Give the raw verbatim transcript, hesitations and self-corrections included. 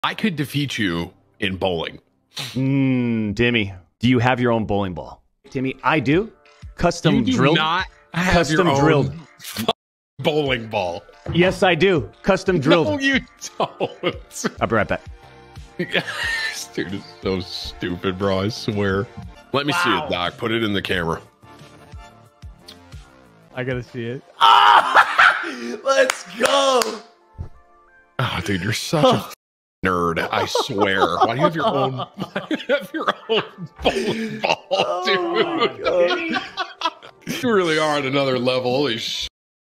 I could defeat you in bowling. Mmm, Timmy, do you have your own bowling ball? Timmy, I do. Custom you do drilled. Not have Custom your own drilled bowling ball. Yes, I do. Custom drilled. No, you don't. I'll be right back. This dude is so stupid, bro. I swear. Let me wow. see it, Doc. Put it in the camera. I gotta see it. Let's go. Oh, dude, you're such a nerd. I swear. Why do you have your own? Why do you have your own bowling ball, dude? Oh, you really are at another level. Holy sh.